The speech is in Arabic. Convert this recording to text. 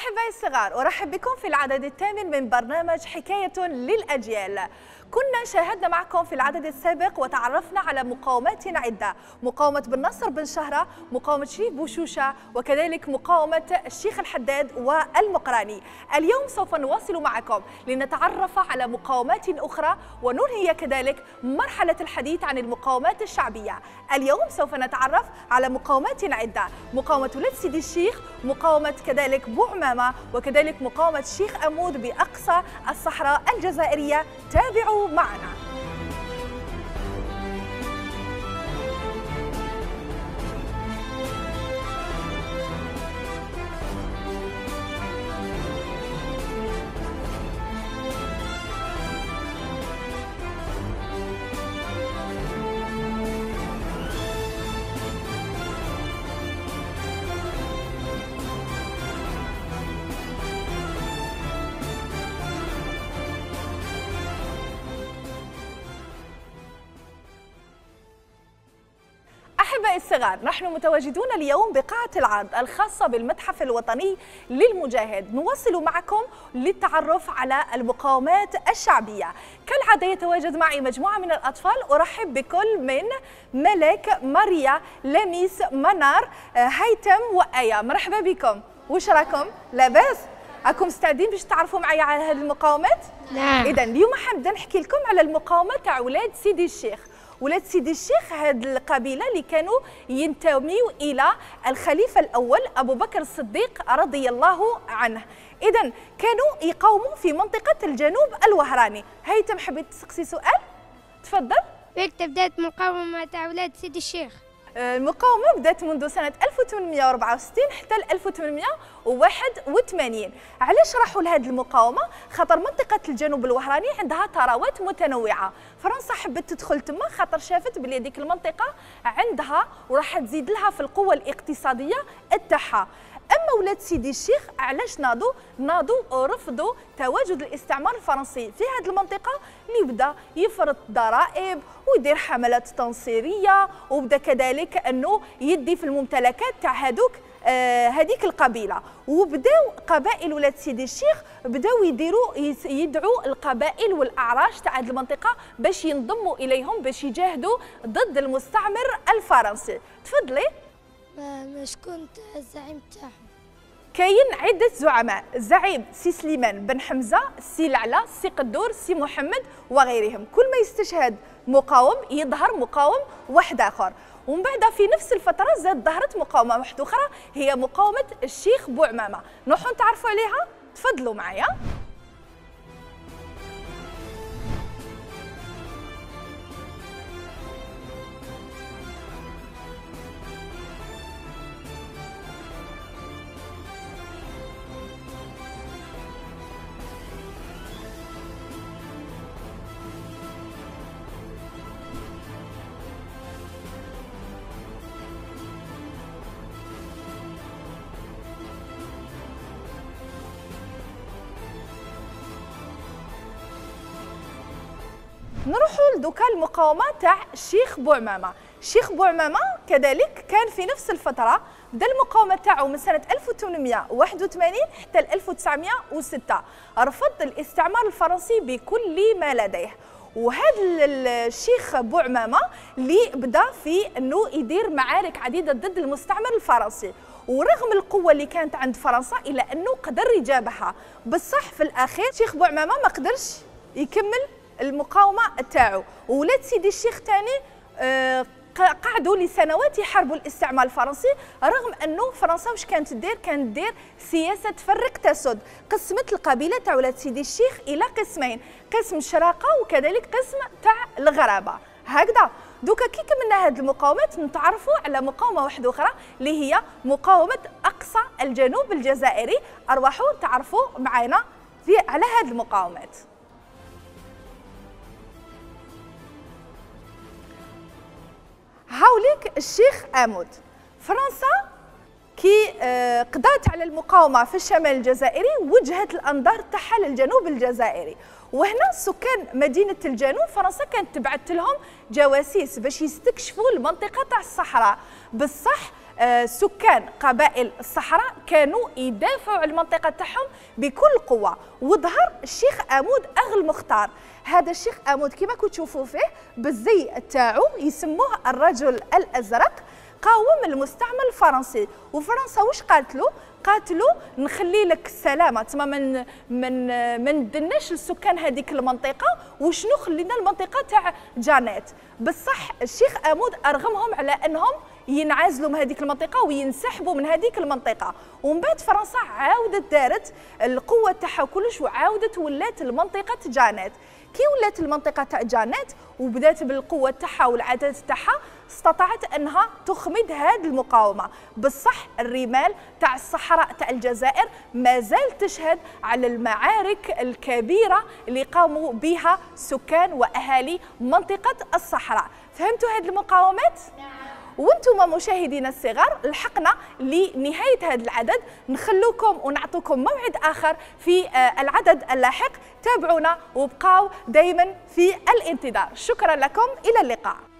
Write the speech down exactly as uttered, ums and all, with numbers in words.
أحبائي الصغار، أرحب بكم في العدد الثامن من برنامج حكاية للأجيال. كنا شاهدنا معكم في العدد السابق وتعرفنا على مقاومات عدة، مقاومة بن نصر بن شهرة، مقاومة شريف بوشوشة، وكذلك مقاومة الشيخ الحداد والمقراني. اليوم سوف نواصل معكم لنتعرف على مقاومات أخرى وننهي كذلك مرحلة الحديث عن المقاومات الشعبية. اليوم سوف نتعرف على مقاومات عدة، مقاومة ولاد سيدي الشيخ، مقاومة كذلك بوعمامة، وكذلك مقاومة الشيخ أمود بأقصى الصحراء الجزائرية. تابعوا معنا. أحبائي الصغار، نحن متواجدون اليوم بقاعة العرض الخاصة بالمتحف الوطني للمجاهد. نواصل معكم للتعرف على المقاومات الشعبية. كالعادة يتواجد معي مجموعة من الأطفال، أرحب بكل من ملك، ماريا، لميس، منار، هيثم وآية. مرحبا بكم. وش راكم؟ لاباس؟ راكم مستعدين باش تعرفوا معايا على هذه المقاومات؟ نعم. إذا اليوم حنبدا نحكي لكم على المقاومة تاع ولاد سيدي الشيخ. ولاد سيدي الشيخ هذه القبيلة اللي كانوا ينتميوا إلى الخليفة الأول أبو بكر الصديق رضي الله عنه. إذا كانوا يقاوموا في منطقة الجنوب الوهراني. هيثم حبيت تسقسي سؤال؟ تفضل. كيف بدات مقاومة تاع ولاد سيدي الشيخ؟ المقاومة بدأت منذ سنة ألف وثمانمئة وأربعة وستين حتى ألف وثمانمئة وواحد وثمانين. علاش راحوا لهذه المقاومة؟ خاطر منطقة الجنوب الوهراني عندها ثروات متنوعة. فرنسا حبت تدخل تما خاطر شافت بلي هذيك المنطقة عندها وراح تزيد لها في القوة الاقتصادية تاعها. أما ولاد سيدي الشيخ علاش ناضوا؟ ناضوا رفضوا تواجد الاستعمار الفرنسي في هذه المنطقة اللي بدا يفرض ضرائب ويدير حملات تنصيرية، وبدا كذلك أنه يدي في الممتلكات تاع هذوك آه هذيك القبيلة. وبداو قبائل ولاد سيدي الشيخ بداو يديروا يدعوا القبائل والأعراش تاع هذه المنطقة باش ينضموا إليهم باش يجاهدوا ضد المستعمر الفرنسي. تفضلي. ما شكون الزعيم تاعهم؟ كاين عدة زعماء، الزعيم سي سليمان بن حمزة، سي لعلى، سي قدور، سي محمد وغيرهم. كل ما يستشهد مقاوم يظهر مقاوم واحد آخر. ومن بعد في نفس الفترة زاد ظهرت مقاومة واحدة أخرى هي مقاومة الشيخ بوعمامة. نروحوا نتعرفوا عليها؟ تفضلوا معايا. نروحوا لدوكا المقاومة تاع الشيخ بوعمامة. الشيخ بوعمامة كذلك كان في نفس الفترة، بدا المقاومة تاعو من سنة ألف وثمانمئة وواحد وثمانين حتى ألف وتسعمئة وستة. رفض الاستعمار الفرنسي بكل ما لديه. وهذا الشيخ بوعمامة اللي بدا في انه يدير معارك عديدة ضد المستعمر الفرنسي، ورغم القوة اللي كانت عند فرنسا إلا انه قدر يجابهها. بصح في الأخير الشيخ بوعمامة ما قدرش يكمل المقاومة تاعو. وولاد سيدي الشيخ ثاني آه قعدوا لسنوات يحاربوا الاستعمار الفرنسي، رغم انه فرنسا واش كانت دير؟ كانت دير سياسه فرق تسد، قسمت القبيله تاع ولاد سيدي الشيخ الى قسمين، قسم الشراقه وكذلك قسم تاع الغرابه. هكذا دوكا كي كملنا هذه المقاومات نتعرفوا على مقاومه واحده اخرى اللي هي مقاومه اقصى الجنوب الجزائري. ارواحوا تعرفوا معنا على هذه المقاومات. هاوليك الشيخ أمود. فرنسا كي قضات على المقاومة في الشمال الجزائري وجهت الأنظار تاعها للجنوب الجزائري، وهنا سكان مدينة الجنوب فرنسا كانت تبعث لهم جواسيس باش يستكشفوا المنطقة تاع الصحراء. بصح سكان قبائل الصحراء كانوا يدافعوا على المنطقة تاعهم بكل قوة، وظهر الشيخ آمود أغا المختار. هذا الشيخ آمود كما كنتوا تشوفوا فيه بالزي تاعو يسموه الرجل الأزرق، قاوم المستعمر الفرنسي. وفرنسا واش قالت له؟ قالت له نخلي لك السلامه، تما من من ما ندناش السكان هذيك المنطقه، وشنو خلينا المنطقه تاع جانيت. بصح الشيخ آمود ارغمهم على انهم ينعزلوا من هذيك المنطقه وينسحبوا من هذيك المنطقه. ومن بعد فرنسا عاودت دارت القوه تاعها كلش، وعاودت ولات المنطقه جانيت. كي ولات المنطقه تاع جانيت وبدات بالقوه تاعها والعدد تاعها، استطاعت انها تخمد هذه المقاومه. بصح الرمال تاع الصحراء تاع الجزائر ما زال تشهد على المعارك الكبيره اللي قاموا بها سكان واهالي منطقه الصحراء. فهمتوا هذه المقاومات؟ نعم. وانتم مشاهدينا الصغار لحقنا لنهايه هذا العدد، نخلوكم ونعطوكم موعد اخر في العدد اللاحق. تابعونا وبقاو دائما في الانتظار. شكرا لكم، الى اللقاء.